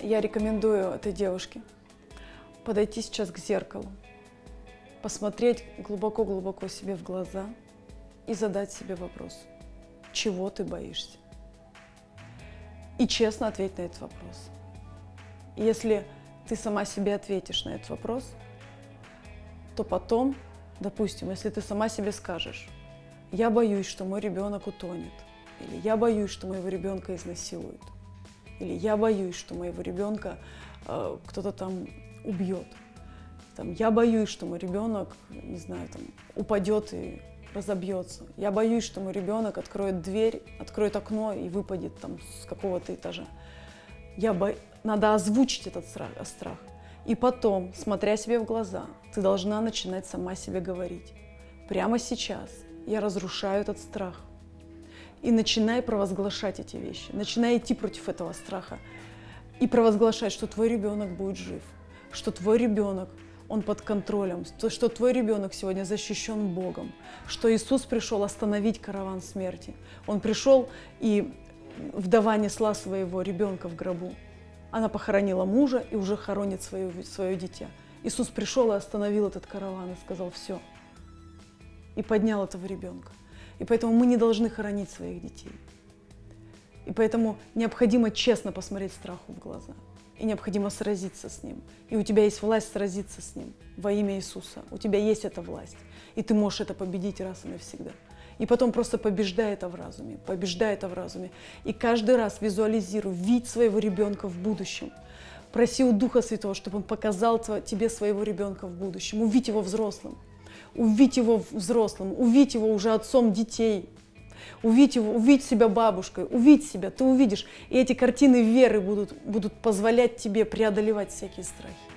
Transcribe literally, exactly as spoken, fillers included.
я рекомендую этой девушке подойти сейчас к зеркалу, посмотреть глубоко-глубоко себе в глаза и задать себе вопрос, чего ты боишься? И честно ответить на этот вопрос. И если ты сама себе ответишь на этот вопрос, то потом, допустим, если ты сама себе скажешь, я боюсь, что мой ребенок утонет, или я боюсь, что моего ребенка изнасилуют, или я боюсь, что моего ребенка э, кто-то там убьет, там, я боюсь, что мой ребенок, не знаю, там, упадет и разобьется, я боюсь, что мой ребенок откроет дверь, откроет окно и выпадет там с какого-то этажа. Я бо... Надо озвучить этот страх, страх. И потом, смотря себе в глаза, ты должна начинать сама себе говорить. Прямо сейчас я разрушаю этот страх. И начинай провозглашать эти вещи. Начинай идти против этого страха. И провозглашать, что твой ребенок будет жив. Что твой ребенок, он под контролем. Что твой ребенок сегодня защищен Богом. Что Иисус пришел остановить караван смерти. Он пришел, и вдова несла своего ребенка в гробу. Она похоронила мужа и уже хоронит свое, свое дитя. Иисус пришел и остановил этот караван и сказал все. И поднял этого ребенка. И поэтому мы не должны хоронить своих детей. И поэтому необходимо честно посмотреть страху в глаза. И необходимо сразиться с ним. И у тебя есть власть сразиться с ним во имя Иисуса. У тебя есть эта власть. И ты можешь это победить раз и навсегда. И потом просто побеждай это в разуме, побеждай это в разуме. И каждый раз визуализируй, видь своего ребенка в будущем. Проси у Духа Святого, чтобы Он показал тебе своего ребенка в будущем. Увидь его взрослым, увидь его взрослым, увидь его уже отцом детей. Увидь его, увидь себя бабушкой, увидь себя, ты увидишь. И эти картины веры будут, будут позволять тебе преодолевать всякие страхи.